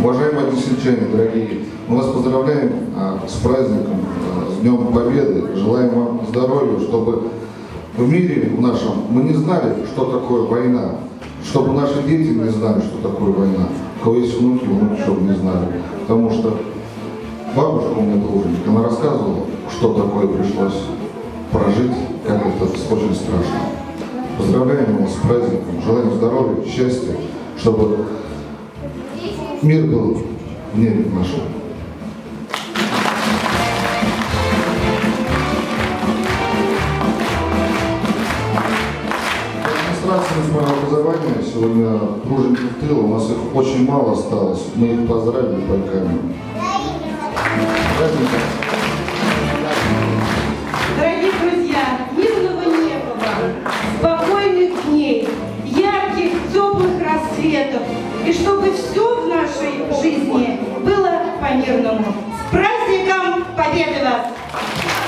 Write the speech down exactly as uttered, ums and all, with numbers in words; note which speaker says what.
Speaker 1: Уважаемые односельчане, дорогие, мы вас поздравляем а, с праздником, а, с Днем Победы. Желаем вам здоровья, чтобы в мире в нашем мы не знали, что такое война, чтобы наши дети не знали, что такое война. У кого есть внуки, внуки, чтобы не знали. Потому что бабушка у меня труженик, она рассказывала, что такое пришлось прожить, как это очень страшно. Поздравляем вас с праздником, желаем здоровья, счастья, чтобы мир был в небе нашем. Администрация муниципального образования сегодня тружеников тыла, у нас их очень мало осталось, мы их поздравили пайками.
Speaker 2: Дорогие друзья, мирного неба вам, спокойных дней, ярких, теплых рассветов, и чтобы все в нашей жизни было по-мирному. С праздником Победы вас!